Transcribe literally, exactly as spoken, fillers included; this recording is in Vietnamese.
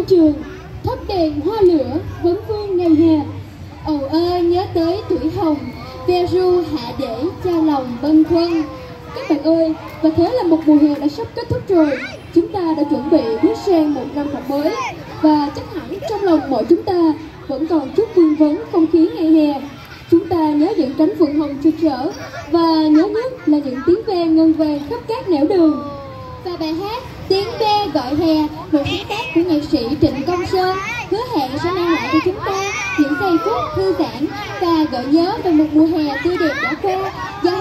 sân trường, thắp đèn hoa lửa vấn vương ngày hè. Ầu ơi nhớ tới tuổi hồng, ve ru hạ để trao lòng bâng khuâng. Các bạn ơi, và thế là một mùa hè đã sắp kết thúc rồi. Chúng ta đã chuẩn bị bước sang một năm học mới, và chắc hẳn trong lòng mỗi chúng ta vẫn còn chút vương vấn không khí ngày hè. Chúng ta nhớ những cánh phượng hồng rực rỡ, và nhớ nhất là những tiếng ve ngân vang khắp các nẻo đường. Và bài hát Tiếng Ve Gọi Hè, một sáng tác của nhạc sĩ Trịnh Công Sơn, hứa hẹn sẽ mang lại cho chúng ta những giây phút thư giãn và gợi nhớ về một mùa hè tươi đẹp đã qua, do